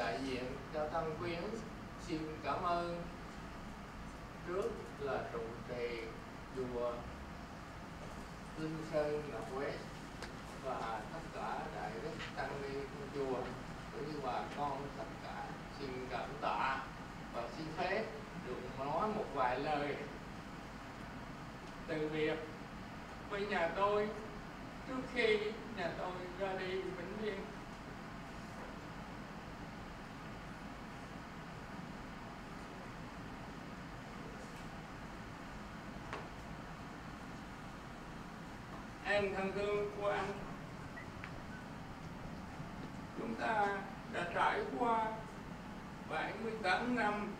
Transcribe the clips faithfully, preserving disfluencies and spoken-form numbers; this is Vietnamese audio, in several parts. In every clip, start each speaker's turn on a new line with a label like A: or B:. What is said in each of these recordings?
A: đại diện cho Tân Quyến xin cảm ơn trước là trụ trì chùa Linh Sơn Ngọc Quế và tất cả đại đức tăng ni của chùa cũng như bà con tất cả xin cảm tạ và xin phép được nói một vài lời từ biệt với nhà tôi trước khi nhà tôi ra đi vĩnh viễn. Em thân thương của anh, chúng ta đã trải qua bảy mươi tám năm.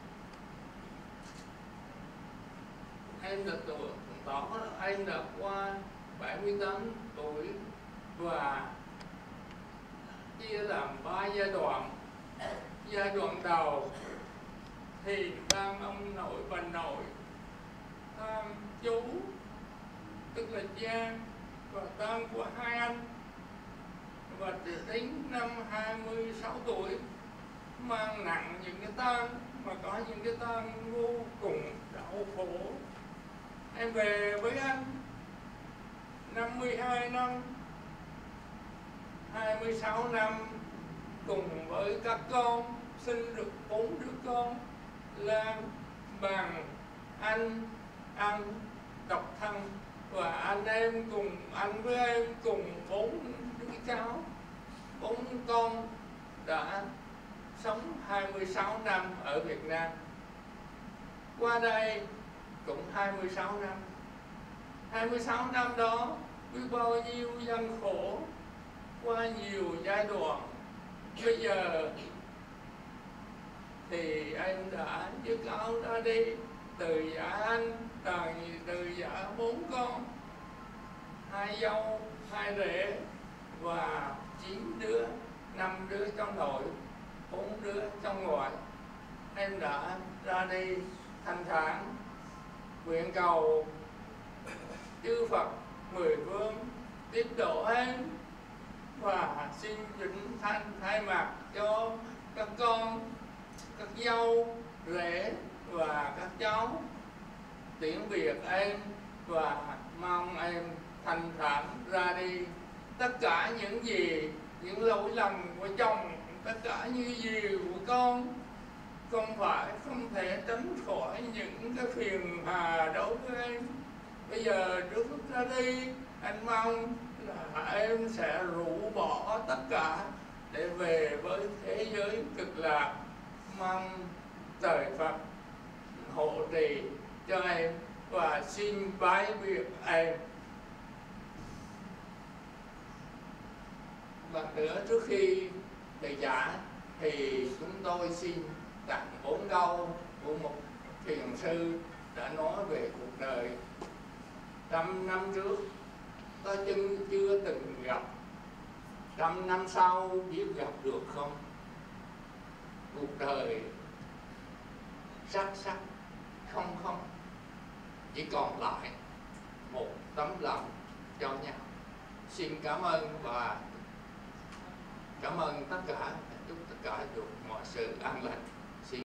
A: Em đã tuổi tỏ em đã qua bảy mươi tám tuổi và chia làm ba giai đoạn. Giai đoạn đầu thì tam ông nội bà nội, tam chú tức là cha và tam của hai anh, và đến năm hai mươi sáu tuổi mang nặng những cái tang mà có những cái tang vô cùng đau khổ. Em về với anh năm mươi hai năm, hai mươi sáu năm cùng với các con, sinh được bốn đứa con là bằng anh ăn độc thân, và anh em cùng anh với em cùng bốn đứa cháu, bốn con đã sống hai mươi sáu năm ở Việt Nam. Qua đây cũng hai mươi sáu năm. hai mươi sáu năm đó biết bao nhiêu gian khổ, qua nhiều giai đoạn. Bây giờ thì em đã dứt áo ra đi, từ giả anh, từ giả bốn con, hai dâu, hai rể và chín đứa, năm đứa trong nội, bốn đứa trong ngoại. Em đã ra đi thanh thản, nguyện cầu chư Phật mười phương tiếp độ em, và xin vĩnh thanh thay mặt cho các con, các dâu, rể và các cháu tiễn biệt em và mong em thanh thản ra đi. Tất cả những gì, những lỗi lầm của chồng, tất cả những gì của con, không phải không thể tránh khỏi những cái phiền hà đối với em. Bây giờ trước lúc ra đi, anh mong là em sẽ rũ bỏ tất cả để về với thế giới cực lạc. Mong trời Phật hộ trì cho em và xin bái biệt em. Và nữa, trước khi thầy trả thì chúng tôi xin tặng bốn câu của một thiền sư đã nói về cuộc đời. Trăm năm trước ta chân chưa từng gặp, trăm năm sau biết gặp được không? Cuộc đời sắc sắc không không, chỉ còn lại một tấm lòng cho nhau. Xin cảm ơn và cảm ơn tất cả, chúc tất cả được mọi sự an lành.